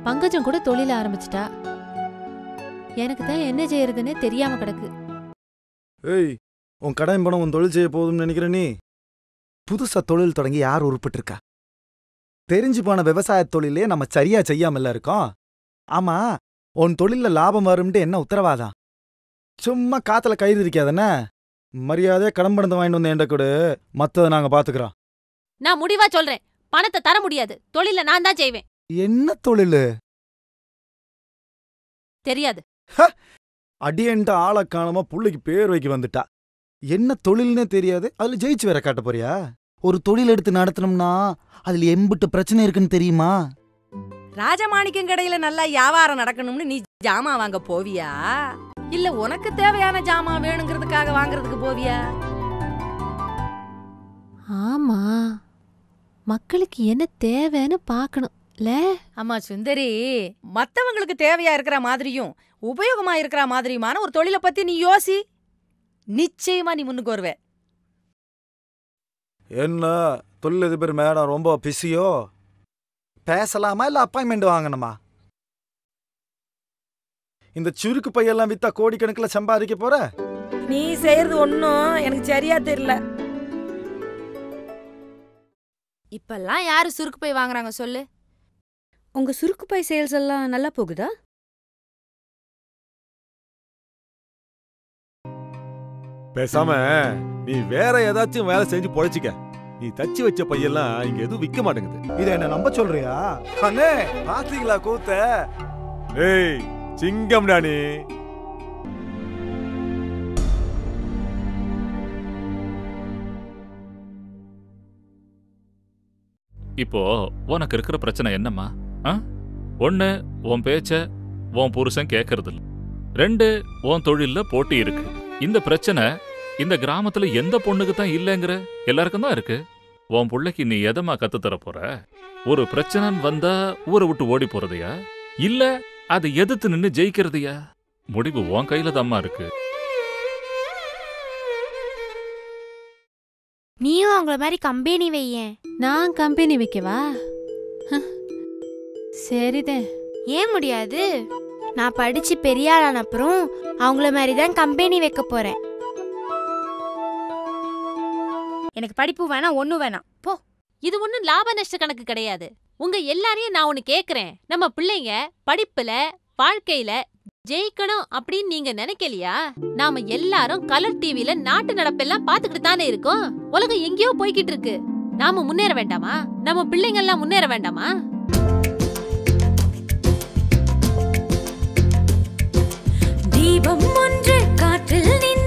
பங்கஜம் கூட தொழில ஆரம்பிச்சிட்டா. எனக்கு தான் என்ன செய்யறதுன்னு தெரியாம கிடக்கு. ஏய், உன் கடன் பணம் உன் தொழில் செய்ய போதும்னு நினைக்கிற நீ? புதுசா தொழில் தொடங்கி யார் உருப்பிட்டு இருக்கா? தெரிஞ்சு போன விவசாய தொழிலே நம்ம சரியா செய்யாமல இருக்கோம். ஆமா, உன் தொழில லாபம் வரும்ட்டு என்ன உத்தரவாதம்? சும்மா காத்துல கயிறு இருக்காதானே? மரியாதையா கடன் பணத்தை வாங்கிட்டு வந்து என்கிட்ட கொடு, மத்ததை நாங்க பாத்துக்கிறோம். நான் முடிவா சொல்றேன், பணத்தை தர முடியாது. தொழில நான் தான் செய்வேன். என்ன தொழில் தெரியாது. அடியன்ட்டு ஆளை காணாம புள்ளைக்கு பேர் வைக்க வந்துட்டா. என்ன தொழில்னே தெரியாது, அதுல ஜெயிச்சு வேற காட்ட போறியா? ஒரு தொழில் எடுத்து நடத்தணும்னா அதுல எம்பிட்டு பிரச்சனை இருக்குன்னு தெரியுமா? ராஜமாணிக்கம் கடையில நல்லா வியாபாரம் நடக்கணும்னு நீ ஜாமான் வாங்க போவியா, இல்ல உனக்கு தேவையான ஜாமான் வேணுங்கிறதுக்காக வாங்குறதுக்கு போவியா? ஆமா, மக்களுக்கு என்ன தேவைன்னு பாக்கணும். ஆமா சுந்தரி, மத்தவங்களுக்கு தேவையா இருக்கிற மாதிரியும் உபயோகமா இருக்கிற மாதிரியுமான ஒரு தொழிலை பத்தி நீ யோசி. நிச்சயமா நீ முன்னுக்கு வருவே. என்ன தொழிலதிபர் மேடம் ரொம்ப பிஸியோ? பேசலாமா இல்ல அப்பாயின்மெண்ட் வாங்கணுமா? இந்த சுருக்கு பையெல்லாம் வித்தா கோடிக்கணக்கில் சம்பாதிக்க போற? நீ செய்யறது ஒன்னும் எனக்கு சரியா தெரியல. இப்பெல்லாம் யாரு சுருக்கு பை வாங்குறாங்க சொல்லு? உங்க சுருக்கு பை சேல்ஸ் எல்லாம் நல்லா போகுதா? பேசாம நீ வேற ஏதாச்சும் வேலை செஞ்சு பொழைச்சிக்க. நீ தச்சு வச்ச பையெல்லாம் இங்க எதுவும் விக்க மாட்டேங்குது. இத என்ன நம்ப சொல்றியா? அண்ணே, பாத்தீங்களா கூத்த? ஏய், சிங்கம்டா நீ. இப்போ உனக்கு இருக்கிற பிரச்சனை என்னம்மா? ஒன்னு, உன் பேச்ச உன் புருஷன் கேட்கறது இல்ல. 2, உன் தொழில்ல போட்டி இருக்கு. இந்த பிரச்சனை இந்த கிராமத்துல எந்த பொண்ணுக்கு தான் இல்லைங்கிற எல்லாருக்கும் தான் இருக்கு. உன் பிள்ளைக்கு நீ எதமா கத்து தர போற? ஒரு பிரச்சனைன்னு வந்தா ஊரை விட்டு ஓடி போறதையா, இல்ல அதை எதிர்த்து நின்னு ஜெயிக்கிறதையா? முடிவு உன் கையில தாம்மா இருக்கு. நீயும் அவங்கள மாதிரி கம்பெனி வையேன். நான் கம்பெனி வைக்கவா? சரிதே. ஏன் முடியாது? நான் படிச்சு பெரிய ஆளான அப்புறம் அவங்கள மாதிரி தான் கம்பெனி வைக்க போறேன். எனக்கு படிப்பு வேணாம், ஒன்னும் வேணாம், போ. இது ஒன்னும் லாப நஷ்ட கணக்கு கிடையாது. உங்க எல்லாரையும் நான் ஒன்னு கேக்குறேன். நம்ம பிள்ளைங்க படிப்புல வாழ்க்கையில ஜெயிக்கணும் அப்படின்னு நீங்க நினைக்கலையா? நாம எல்லாரும் கலர் டிவில நாட்டு நடப்பெல்லாம் பாத்துக்கிட்டு தானே இருக்கோம். உலகம் எங்கேயோ போய்கிட்டு இருக்கு. நாம முன்னேற வேண்டாமா? நம்ம பிள்ளைங்க எல்லாம் முன்னேற வேண்டாமா? தீபம் ஒன்று காற்றில்